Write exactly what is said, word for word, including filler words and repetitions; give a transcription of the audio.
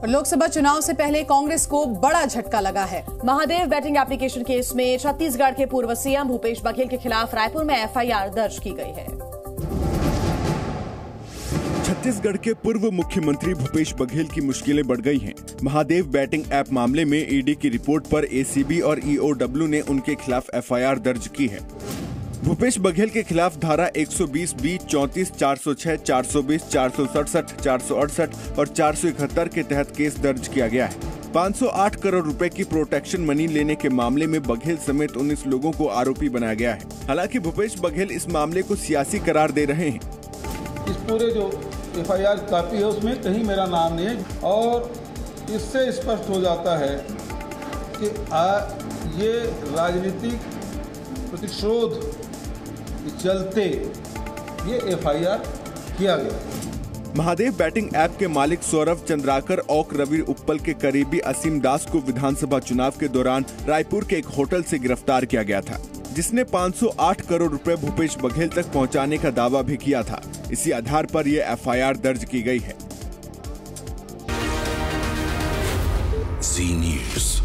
और लोकसभा चुनाव से पहले कांग्रेस को बड़ा झटका लगा है। महादेव बैटिंग एप्लीकेशन केस में छत्तीसगढ़ के पूर्व सीएम भूपेश बघेल के खिलाफ रायपुर में एफआईआर दर्ज की गई है। छत्तीसगढ़ के पूर्व मुख्यमंत्री भूपेश बघेल की मुश्किलें बढ़ गई हैं। महादेव बैटिंग ऐप मामले में ईडी की रिपोर्ट पर एसीबी और ईओडब्ल्यू ने उनके खिलाफ एफआईआर दर्ज की है। भूपेश बघेल के खिलाफ धारा एक सौ बीस बी, चौंतीस, चार सौ छह, चार सौ बीस, चार सौ सड़सठ, चार सौ अड़सठ और चार सौ इकहत्तर के तहत केस दर्ज किया गया है। पाँच सौ आठ करोड़ रुपए की प्रोटेक्शन मनी लेने के मामले में बघेल समेत उन्नीस लोगों को आरोपी बनाया गया है। हालांकि भूपेश बघेल इस मामले को सियासी करार दे रहे हैं। इस पूरे जो एफआईआर कॉपी है उसमें कहीं मेरा नाम नहीं है और इससे स्पष्ट हो जाता है कि आ, ये राजनीतिक प्रतिशोध के चलते ये एफआईआर किया गया। महादेव बैटिंग ऐप के मालिक सौरभ चंद्राकर और रवि उप्पल के करीबी असीम दास को विधानसभा चुनाव के दौरान रायपुर के एक होटल से गिरफ्तार किया गया था, जिसने पाँच सौ आठ करोड़ रुपए भूपेश बघेल तक पहुंचाने का दावा भी किया था। इसी आधार पर यह एफआईआर दर्ज की गई है। जी न्यूज़।